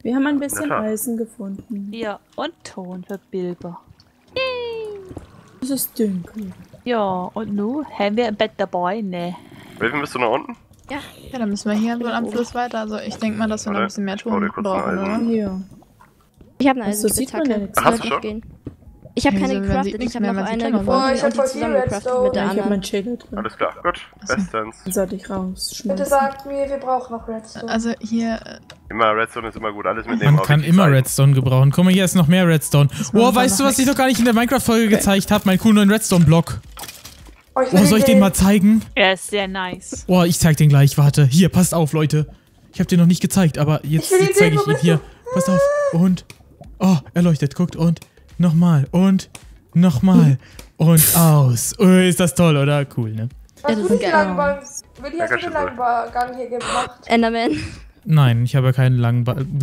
Wir haben ein bisschen Eisen gefunden. Ja, und Ton für Bilber. Es ist dunkel. Ja, und nun haben wir ein Bett dabei, ne? Welchen bist du nach unten? Ja, dann müssen wir hier wohl am Fluss weiter. Also ich denke mal, dass wir noch ein bisschen mehr Ton brauchen, oder? Ja. Ich habe eine So sieht man ja Eisenspitzhacke. nichts. Hast du schon? Gehen. Ich habe keine gecraftet, ich habe noch eine gefunden Oh, ich hab und die voll viel zusammengecraftet Redstone. mit der Ich habe anderen. meinen Schädel drin. Alles klar, gut. Bestens. Dann sollte ich rausschmeißen. Bitte sagt mir, wir brauchen noch Redstone. Also hier... Immer Redstone ist immer gut, alles mitnehmen. Man kann immer Redstone gebrauchen. Guck mal, hier ist noch mehr Redstone. Oh, weißt du, was ich noch gar nicht in der Minecraft-Folge gezeigt habe? Meinen coolen neuen Redstone-Block. Oh, Oh, soll ich den mal zeigen? Er ist sehr nice. Oh, ich zeig den gleich. Warte. Hier, passt auf, Leute. Ich habe den noch nicht gezeigt, aber jetzt zeige ich ihn hier. Passt auf. Und... Oh, er leuchtet. Guckt. Und nochmal. Und nochmal. Und aus. Oh, ist das toll, oder? Cool, ne? Hast du den langen Gang hier gemacht? Enderman. Nein, ich habe keinen langen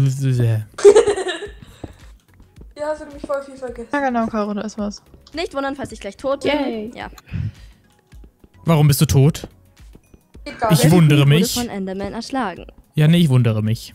Ja, hast du nämlich voll viel vergessen. Ja genau, Caro, da ist was. Nicht wundern, falls ich gleich tot bin. Yay. Ja. Warum bist du tot? Geht gar Ich nicht. wundere Wurde mich. von Enderman erschlagen. Ja, nee, ich wundere mich.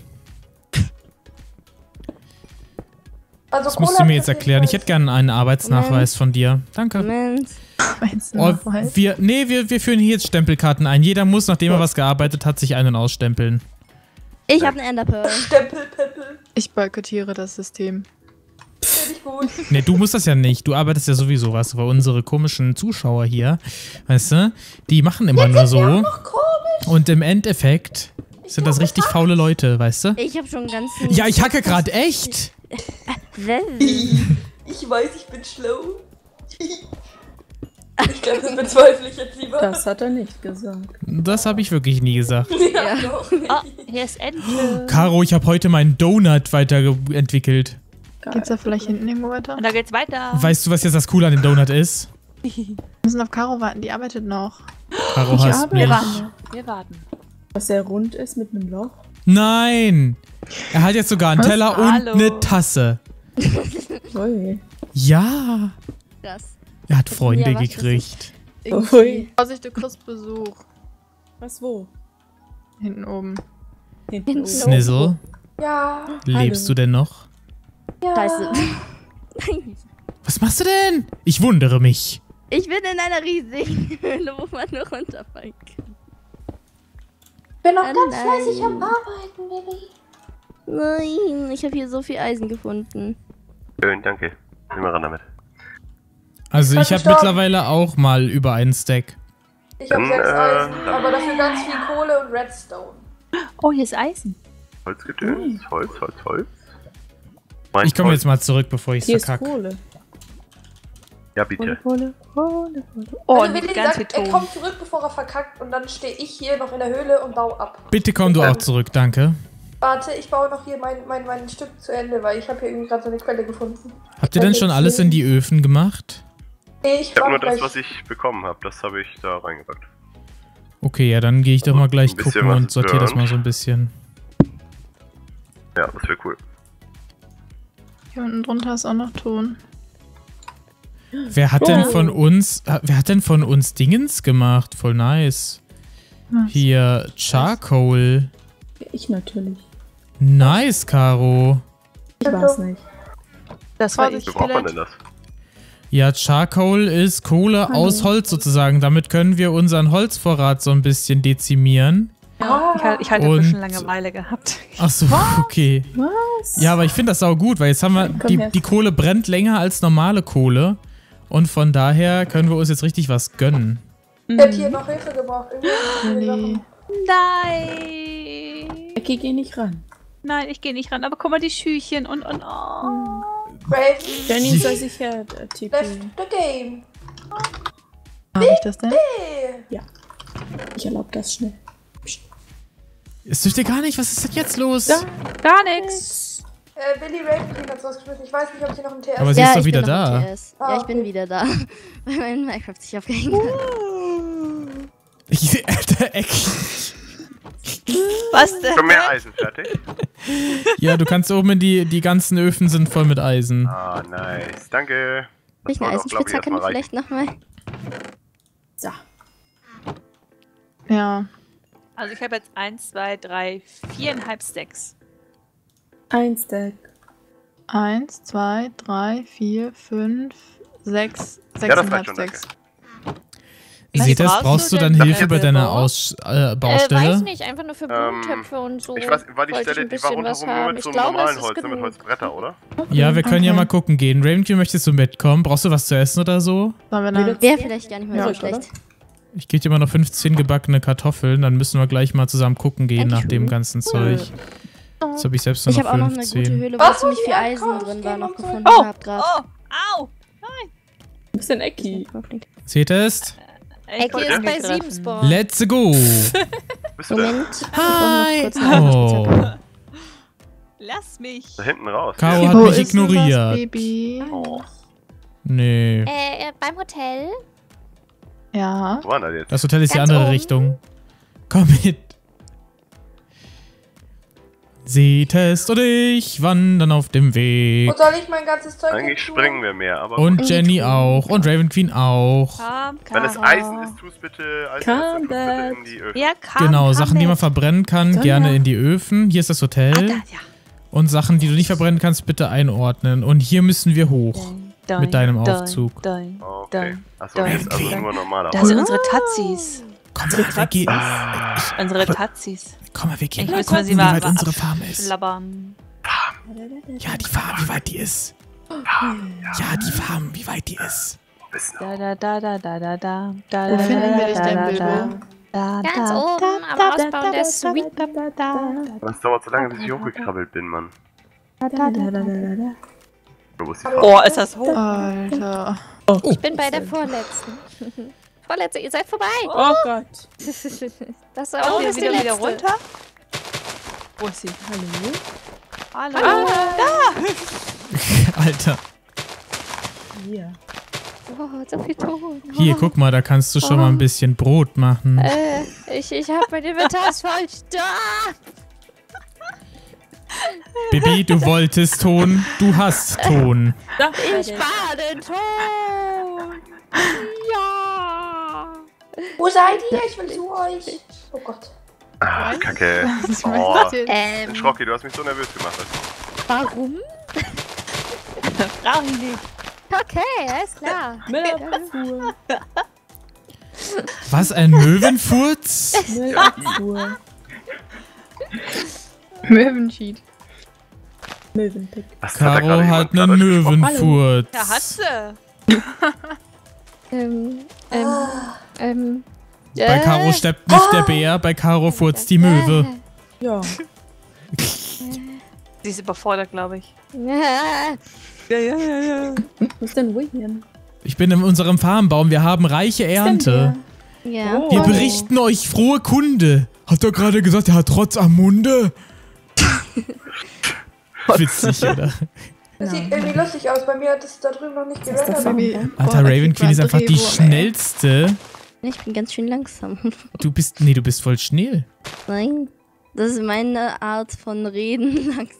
Also Das musst du mir jetzt erklären. Ich hätte gerne einen Arbeitsnachweis von dir. Danke. Moment. Meinst du Oh, noch was? wir führen hier jetzt Stempelkarten ein. Jeder muss, nachdem er was gearbeitet hat, sich einen ausstempeln. Ich habe eine Enderpearl. Stempelpeppel. Ich boykottiere das System. Finde ich gut. Nee, du musst das ja nicht. Du arbeitest ja sowieso was. Aber unsere komischen Zuschauer hier, weißt du, die machen immer nur so. Ach, komisch. Und im Endeffekt sind das richtig faule Leute, weißt du? Ich habe schon ganz... Ja, ich hacke gerade echt. Ich weiß, ich bin schlau. Ich glaube, das bezweifle ich jetzt lieber. Das hat er nicht gesagt. Das habe ich wirklich nie gesagt. Ja, doch nicht. Ah, hier ist Ente. Caro, ich habe heute meinen Donut weiterentwickelt. Geht's da vielleicht hinten irgendwo weiter? Und da geht's weiter. Weißt du, was jetzt das Coole an dem Donut ist? Wir müssen auf Caro warten, die arbeitet noch. Caro Ich hasst arbeite. mich. Wir warten. Was sehr rund ist mit einem Loch. Nein! Er hat jetzt sogar einen Was? Teller und Hallo. eine Tasse. Ui. Ja! Das. Er hat Freunde Ja, was gekriegt. Ui. Vorsicht, du kriegst Besuch. Was wo? Hinten oben. Hinten oben. Snizzle, Ja, lebst du denn noch? ja. Scheiße. Was machst du denn? Ich wundere mich. Ich bin in einer riesigen Höhle, wo man nur runterfallen kann. Ich bin noch Oh ganz nein. fleißig am Arbeiten, Baby. Nein, ich habe hier so viel Eisen gefunden. Schön, danke. Nimm mal ran damit. Also bin ich habe gestorben. mittlerweile auch mal über einen Stack. Ich habe Dann, 6 Eisen, dann- aber dafür ganz viel Kohle und Redstone. Oh, hier ist Eisen. Holzgedöns, Holz. Ich komme jetzt mal zurück, bevor ich Hier ist verkacke. Kohle. Ja, bitte. Kohle. Oh, Also und Willi ganz viel sagt, er Ton. kommt zurück, bevor er verkackt und dann stehe ich hier noch in der Höhle und baue ab. Bitte komm du auch zurück, danke. Warte, ich baue noch hier mein Stück zu Ende, weil ich habe hier irgendwie gerade so eine Quelle gefunden. Habt ihr denn schon alles in die Öfen gemacht? Nee, Ich habe warte nur das, gleich. was ich bekommen habe. Das habe ich da reingepackt. Okay, ja, dann gehe ich doch mal gleich Ein bisschen gucken was und sortiere das gelernt. mal so ein bisschen. Ja, das wäre cool. Hier unten drunter ist auch noch Ton. Wer hat denn von uns Dingens gemacht? Voll nice. Was? Hier, Charcoal. Ich natürlich. Nice, Caro. Ich weiß nicht. Das war Vorsicht. ich. Wie braucht man denn das? Ja, Charcoal ist Kohle aus Holz sozusagen. Damit können wir unseren Holzvorrat so ein bisschen dezimieren. Ja, ich hatte ein Und- bisschen Langeweile gehabt. Ach so, okay. Was? Ja, aber ich finde das sau gut, weil jetzt haben wir, Komm her. die Kohle brennt länger als normale Kohle. Und von daher können wir uns jetzt richtig was gönnen. Ich hätte hier noch Hilfe gebraucht. Irgendwie Willi. Nein. Ecki, geh nicht ran. Nein, ich gehe nicht ran. Aber guck mal, die Schüchchen und oh. Brave Jenny soll sich ja left TP. the game. Hab ich das denn? Hey. Ich erlaube das schnell. Es dürfte gar nicht, was ist denn jetzt los? Da. Gar nix. Willi Ravenking hat's rausgeschmissen. Ich weiß nicht, ob sie noch im TS Aber sie ist doch wieder da. Ah, Ja, ich bin okay. wieder da. Weil mein Minecraft sich aufgehängt hat. Der Eck. Was denn? Schon mehr Eisen fertig? Ja, du kannst oben in die ganzen Öfen sind voll mit Eisen. Ah, nice. Danke. Hab ich eine soll doch, glaub ich, Eisenspitzhacke erstmal vielleicht nochmal? So. Ja. Also ich habe jetzt 1, 2, 3, 4,5 Stacks. Ein Stack. 1, 2, 3, 4, 5, 6, Ja, das reicht 6,5 schon, Stacks. Seht das? Brauchst du dann denn? Hilfe bei deiner Baustelle? Weiß nicht, einfach nur für Blumentöpfe und so. Ich weiß, war die wollte Stelle, ein die war bisschen was rundherum nur haben. mit so Ich einem glaube, normalen es ist Holz, ne, mit genug. Holzbretter, oder? Ja, wir können ja Okay. mal gucken gehen. Ravenclaw, möchtest du mitkommen? Brauchst du was zu essen oder so? Sollen wir dann Wäre vielleicht gar nicht mehr Ja, so oder? schlecht. Ich gebe dir mal noch 15 gebackene Kartoffeln, dann müssen wir gleich mal zusammen gucken gehen nach dem ganzen Zeug. Jetzt habe ich selbst nur Ich noch habe auch noch eine gute 15. Höhle, wo ziemlich viel Eisen drin war, noch gefunden gehabt gerade. Oh, au! Ein bisschen Ecki. Seht ihr es? Ecke wurde ist bei angegriffen. 7 Spawn. Let's go! Bist du denn? Moment. Hi! Ich brauch noch kurz eine Oh. Lass mich. Da hinten raus. Caro Ja. hat Wo mich ist denn das ignoriert. Baby? Oh, Nee. Beim Hotel. Ja. wo war denn das jetzt? Das Hotel ist die Ganz andere oben. Richtung. Komm mit. Seht es und ich wandern auf dem Weg. Wo soll ich mein ganzes Zeug Eigentlich hin tun? springen wir mehr, aber Und In die Jenny Truhe. auch. Und Raven Queen auch. Komm, wenn es Caro. Eisen ist, tu es bitte, Come tu's bitte in die Öfen. Ja, komm. Genau, komm Sachen, die man mit. verbrennen kann, Sonja. gerne in die Öfen. Hier ist das Hotel. Ah, da, ja. Und Sachen, die du nicht verbrennen kannst, bitte einordnen. Und hier müssen wir hoch. Doin, Mit deinem doin, Aufzug. doin. Okay. Achso, Da. das ist also nur normaler Da Holz. sind unsere Tatzis. Komm mal, wir gehen. Unsere Tatzis. Komm mal, wir gehen Ich mal muss mal gucken, sie wie mal weit unsere Farm ist. abschlabbern. Ja, die Farm, wie weit die ist. Ja, die Farm, wie weit die ist. Da, da, da, da, da, da, da. Da, Wo da, finden wir da, dich da, denn, da, Bilbo? da, Ganz da, oben am Ausbau der Suite. Das dauert so lange, bis ich hochgekrabbelt bin, Mann. Wo ist die Farm? Oh, ist das hoch. Alter. Ich bin bei der vorletzten. Vorletzte, ihr seid vorbei. Oh Gott. Das Oh, ist die wieder letzte. runter. Wo ist sie? Hallo? Hallo. Alter. Hier. Oh, so viel Ton. Hier, guck mal, da kannst du schon mal ein bisschen Brot machen. Ich hab mein Inventar ist falsch. Da! Bibi, du wolltest Ton, du hast Ton. Da, Ich spare den Ton. Ja. Wo seid ihr? Ich will zu euch. Oh Gott. Ah, Kacke. Was Oh, macht ihr? Schrocki, du hast mich so nervös gemacht. Warum? Brauch ich nicht. Okay, alles klar. Müllabfuhr. Was, ein Möwenfurz? Müllabfuhr. Möwencheat. Möwenpick. Was hat da Caro gerade hat jemand einen gerade gesprochen? Möwenfurz. Ja, hat sie. Bei Caro steppt nicht der Bär, bei Caro furzt die Möwe. Ja. Sie ist überfordert, glaube ich. Ja. Wo ist denn William? Ich bin in unserem Farmbaum, wir haben reiche Ernte. Ja. Oh. Wir berichten euch frohe Kunde. Hat er gerade gesagt, er hat Trotz am Munde? Witzig, oder? Das sieht irgendwie lustig aus. Bei mir hat es da drüben noch nicht ist der gehört. Farm? Alter, Raven Queen ist einfach die schnellste. Ich bin ganz schön langsam. Du bist voll schnell. Nein, das ist meine Art von Reden langsam.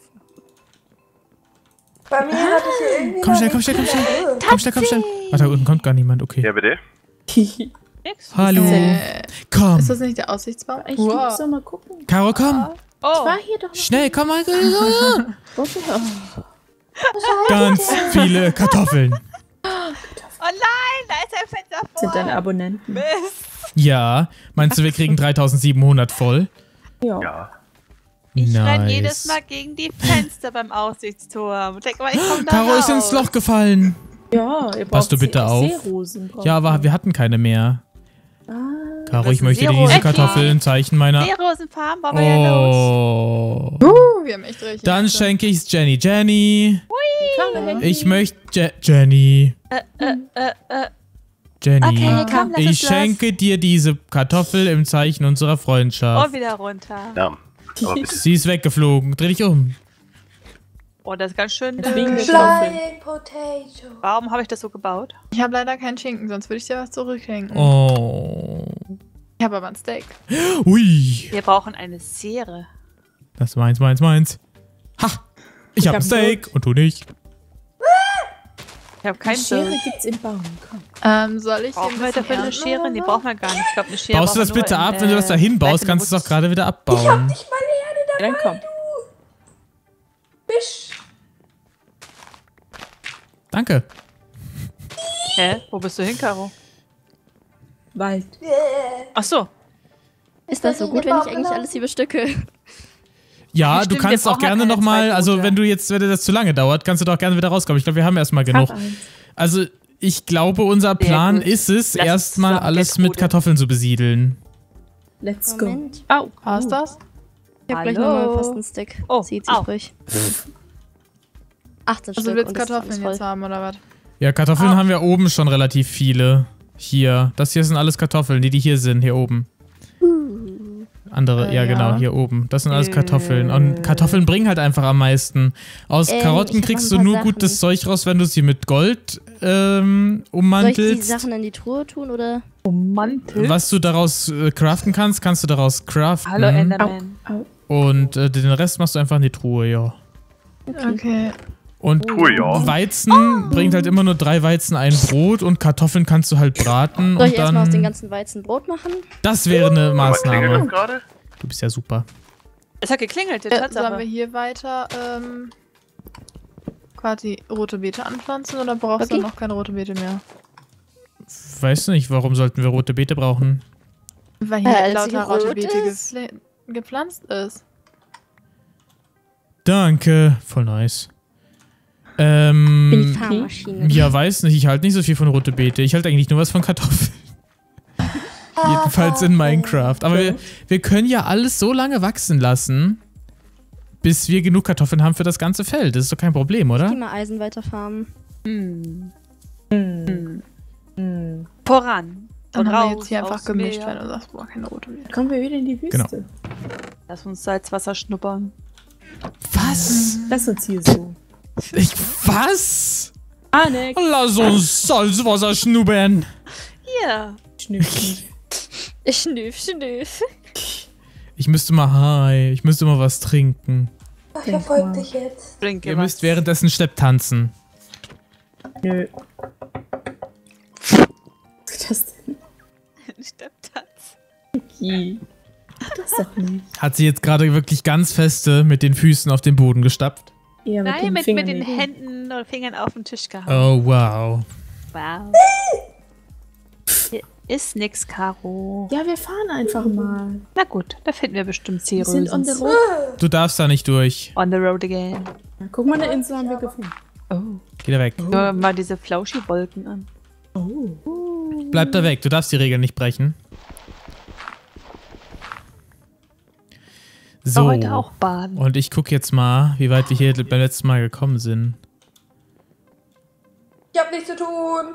Bei mir hat es hier irgendwie Komm noch schnell, nicht komm schnell, komm schnell. gehört. Komm schnell, komm schnell. Ach, da unten kommt gar niemand, okay. Ja, bitte? Nix. Hallo. Komm. Ist das nicht der Aussichtsbaum? Ich muss doch mal gucken. Caro, komm. Oh, War hier doch Schnell, komm mal. noch. Ganz viele Kartoffeln. oh nein, da ist ein Fenster vor. Sind deine Abonnenten? Mist. Ja. Meinst du, wir kriegen 3700 voll? Ja. Ja. Ich renn Nice. jedes Mal gegen die Fenster beim Aussichtsturm. Denk mal, ich komm da Caro raus. ist ins Loch gefallen. Ja, ihr braucht Passt du bitte auf? Seerosen. braucht Ja, aber ihr. wir hatten keine mehr. Ah, Caro, Das ich ist möchte dir Zero. diese Ecki. Kartoffeln Zeichen meiner... Seerosenfarm, wollen wir ja los. Oh. Wir haben echt recht. Dann schenke ich's Jenny. Jenny. Kleine Hecki. Ich möchte... Jenny. Jenny. Okay, komm, lass Ich uns los. schenke dir diese Kartoffel im Zeichen unserer Freundschaft. Und wieder runter. Ja. Aber bitte. Sie ist weggeflogen. Dreh dich um. Oh, das ist ganz schön. Fliegende Flying Potato. Warum habe ich das so gebaut? Ich habe leider keinen Schinken, sonst würde ich dir was zurückschenken. Oh. Ich habe aber ein Steak. Ui. Wir brauchen eine Seere. Das ist meins. Ha. Ich hab ein hab Steak und du nicht. Ich habe kein Die Schere Bild. gibt's im Baum. Komm. Soll ich Brauchen den wir dafür eine Schere? Nee, brauchen wir gar nicht. Ich glaube, eine Schere Baust du das brauchen wir bitte nur ab? in, Wenn du das da hinbaust, kannst du es auch gerade wieder abbauen. Ja, dann komm. Fisch. Danke. Hä? Wo bist du hin, Caro? Wald. Ach so. Ist das so gut, wenn ich eigentlich alles hier bestücke? Ja, Stimmt, du wir kannst auch brauchen halt gerne keine nochmal, zwei also Boote. wenn dir das zu lange dauert, kannst du doch gerne wieder rauskommen. Ich glaube, wir haben erstmal genug. Hab eins. Also, ich glaube, unser Plan gut. ist es, Lass erstmal zusammen alles jetzt mit Bude. Kartoffeln zu besiedeln. Let's go. Moment. Au. War's das? Ich hab gleich Hallo. nochmal fast einen Stick. Oh, Zieht sich au. ruhig. 18 Also Stück willst und das ist Kartoffeln alles voll. jetzt haben, oder was? Ja, Kartoffeln haben wir oben schon relativ viele. Hier. Das hier sind alles Kartoffeln, die hier sind, hier oben. Andere, ja Ja. genau, hier oben. Das sind alles Kartoffeln. Und Kartoffeln bringen halt einfach am meisten. Aus ich Karotten hab kriegst noch du ein nur paar gutes Sachen. Zeug raus, wenn du sie mit Gold Soll ich die ummantelst. Sachen in die Truhe tun oder? Oh, Mantel. Was du daraus craften kannst, kannst du daraus craften. Hallo, Enderman. Und den Rest machst du einfach in die Truhe, ja. Okay. Und Truhe, ja. Weizen bringt halt immer nur 3 Weizen, ein Brot und Kartoffeln kannst du halt braten. Soll ich und erstmal aus den dann. ganzen Weizen Brot machen? Das wäre eine Was klingelt das Maßnahme. gerade? Du bist ja super. Es hat geklingelt, die Sollen wir Tatsache. hier weiter quasi rote Beete anpflanzen oder brauchst du Okay. noch keine rote Beete mehr? Weißt du nicht, warum sollten wir rote Beete brauchen? Weil hier Als sie lauter rote rot Beete ist? gepflanzt ist. Danke. Voll nice. Bin die Fahrmaschine. Ja, weiß nicht. Ich halte nicht so viel von rote Beete. Ich halte eigentlich nur was von Kartoffeln. Jedenfalls in Minecraft. Aber wir können ja alles so lange wachsen lassen, bis wir genug Kartoffeln haben für das ganze Feld. Das ist doch kein Problem, Ich oder? geh mal Eisen weiterfarmen. Voran. Dann Und haben wir raus jetzt hier einfach aufs gemischt, Meer. wenn du sagst, boah, keine rote Beete. Kommen wir wieder in die Wüste. Genau. Lass uns Salzwasser schnuppern. Was? Lass uns hier so. Was? Anek. Lass uns Salzwasser schnuppern. Hier. Schnüffchen. Schnüff, schnüff. Ich müsste mal was trinken. Ach, ich verfolge dich jetzt. Trink Ihr müsst währenddessen Stepp tanzen. Nö. Was ist das denn? Stepptanz. Vicky. Das doch nicht. Hat sie jetzt gerade wirklich ganz feste mit den Füßen auf den Boden gestapft? Eher Nein, den mit den Fingernägeln. Händen oder Fingern auf den Tisch gehauen. Oh, wow. Wow. Hier ist nix, Caro. Ja, wir fahren einfach mal. Na gut, da finden wir bestimmt Wir sind on the Seerösens. road. Du darfst da nicht durch. On the road again. Ja, guck mal, eine Insel haben wir gefunden. Oh. Geh da weg. Hör mal diese Flauschi-Wolken an. Oh. Bleib da weg. Du darfst die Regeln nicht brechen. So. Heute auch baden. Und ich gucke jetzt mal, wie weit wir hier beim letzten Mal gekommen sind. Ich hab nichts zu tun.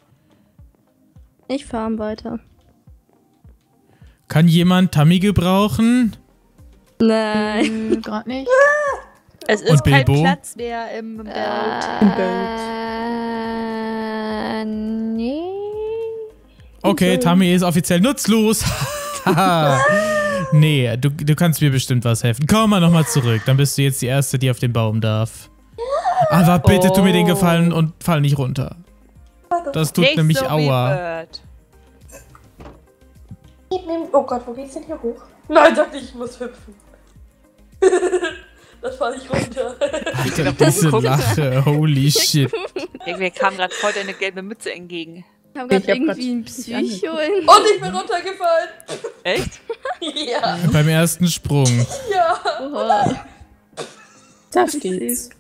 Ich farm weiter. Kann jemand Tammy gebrauchen? Nein. Gerade nicht. Es Und ist kein Bilbo? Platz mehr im Boot. Nee. Okay, Tammy ist offiziell nutzlos. Haha. Nee, du kannst mir bestimmt was helfen. Komm mal nochmal zurück. Dann bist du jetzt die Erste, die auf den Baum darf. Aber bitte tu mir den Gefallen und fall nicht runter. Das tut Nicht nämlich so wie aua. Bird. Oh Gott, wo geht's denn hier hoch? Nein, sag nicht, ich muss hüpfen. Das falle ich runter. Alter, diese Lache. Holy shit. Mir kam gerade voll deine gelbe Mütze entgegen. Ich hab grad Ich hab grad irgendwie ein nicht Psycho in. Und ich bin runtergefallen. Echt? Ja, Beim ersten Sprung. ja. Oha. Da steht's.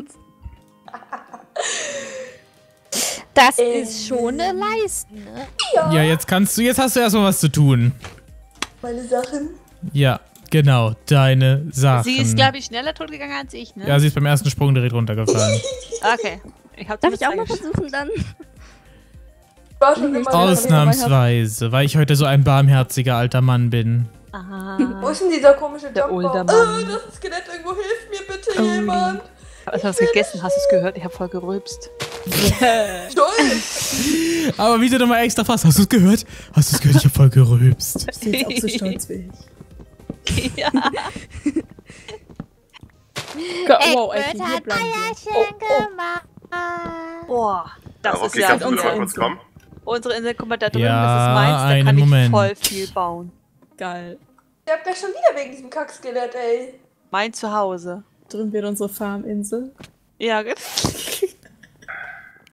Das ist schon eine Leiste, ne? Ja, jetzt hast du erstmal was zu tun. Meine Sachen. Ja, genau, deine Sachen. Sie ist, glaube ich, schneller tot gegangen als ich, ne? Ja, sie ist beim ersten Sprung direkt runtergefallen. Okay. Darf ich auch mal versuchen dann? Ich war schon immer Ausnahmsweise, weil ich heute so ein barmherziger alter Mann bin. Aha. Wo ist denn dieser komische Der Jumper? olde Mann. Das Skelett irgendwo, hilft mir bitte jemand. Hast du was gegessen? Hast du es gehört? Ich habe voll gerülpst. Stolz. Aber wie du nochmal extra fast. Hast du es gehört? Hast du es gehört? Ich hab voll gerülpst. Bist du jetzt auch so stolz wie ich? Ja. Wow, Alter, hier bleiben wir. Boah, das Okay, ist ja kannst du unsere mal kurz Insel. kommen? unsere Insel. Guck mal da drüben, Ja, das ist meins. Da einen kann ich Moment. voll viel bauen. Geil. Ich hab gleich schon wieder wegen diesem Kackskelett, ey. Mein Zuhause. drüben wird unsere Farminsel. Ja, genau.